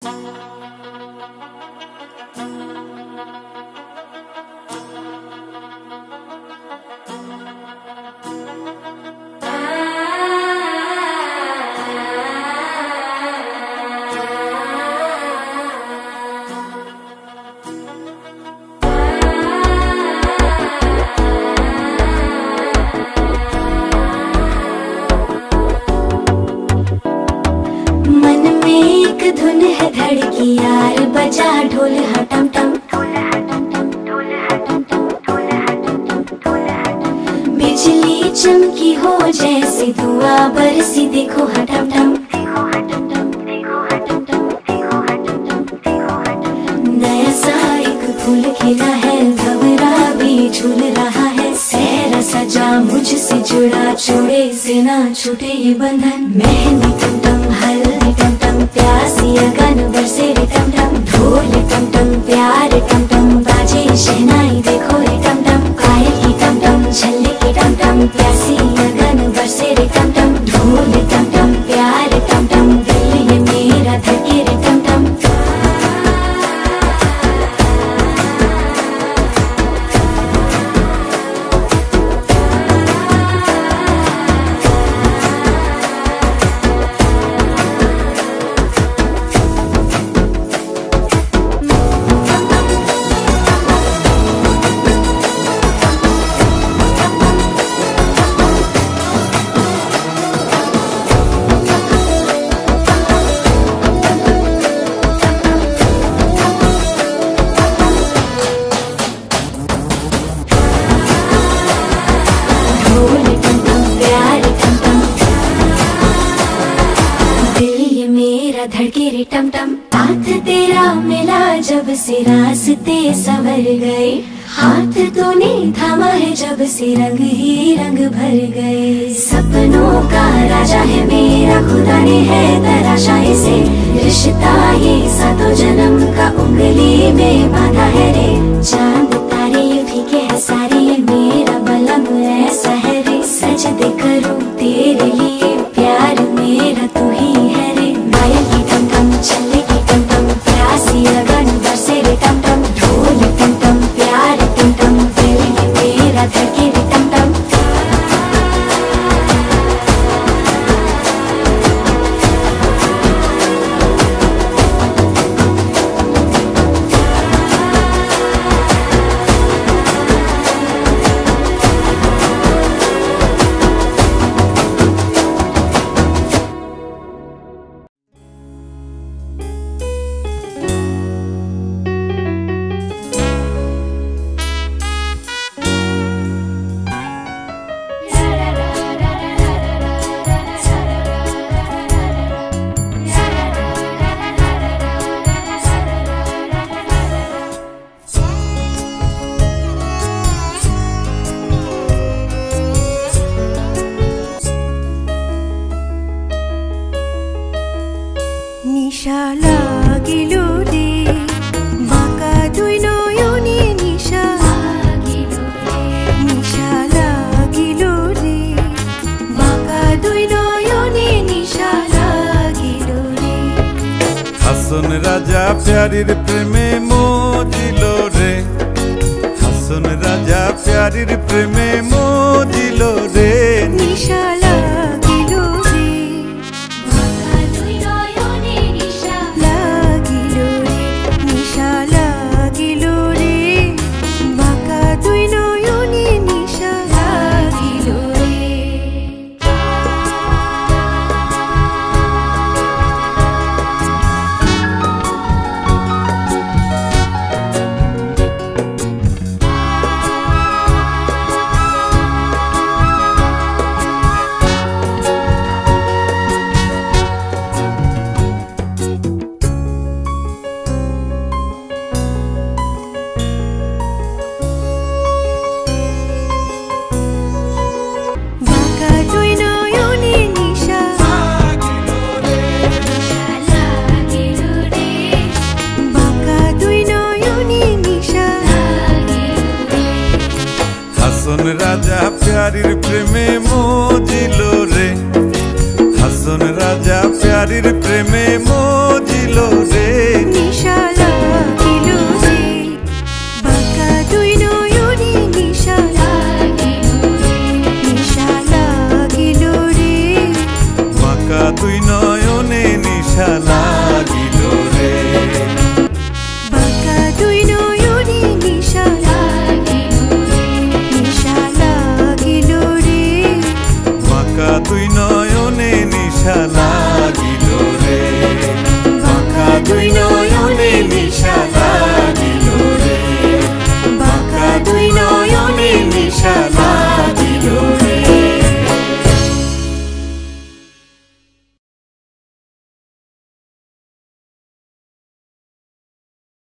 धुन है धड़की यार, बजा ढोल हटम टम, बिजली चमकी हो जैसे धुआं बरसी, देखो हटम टम। नया सा एक फूल खिला है, भंवरा भी झूल रहा है, सहरा सजा मुझसे जुड़ा, छोड़े से ना छूटे ये बंधन। मेहंदी टम टम, हल्दी टम टम, प्यासी अगन बरसे रे टम टम, ढोल टम टम, प्यार टम टम, बाजे शहनाई देखो रे टम टम, पायल की टम टम, छल्ले की टम टम, प्यासी अगन बरसे रे टम टम, ढोल टम टम, प्यार टम टम, दिल ये मेरा धड़के रे टम टम। धड़के रे टम टम, हाथ तेरा मिला जब से रास्ते संवर गए, हाथ तूने थामा है जब से रंग ही रंग भर गए। सपनों का राजा है मेरा खुदा ने है तराशा इसे, रिश्ता ये सातों जन्म का उंगली में बांधा है रे। चांद तारे ये फीके है सारे, ये मेरा बलम ऐसा है रे, सजदे करूं तेरे लिए, प्यार मेरा तू ही है रे। पायल की टम टम, छल्ले की टम टम, प्यासी अगन बरसे रे टम टम, ढोल टम टम, प्यार टम टम, दिल ये मेरा धड़के रे टम टम। निशा लागिल रे बाका दुई नयने, निशा लागिल रे बाका दुई नयने, निशा लागिल रे। হাসন রাজা প্যারির প্রেমে মজিল রে, হাসন রাজা প্যারির প্রেমে মজিল রে। নিশা লাগিল রে লাগিল রে, নিশা লাগিল রে বাঁকা দুই নয়নে, নিশা লাগিল রে। হাসন রাজা প্যারির প্রেমে মজিল রে, হাসন রাজা প্যারির প্রেমে মজিল রে। দুই নয়নে নেশা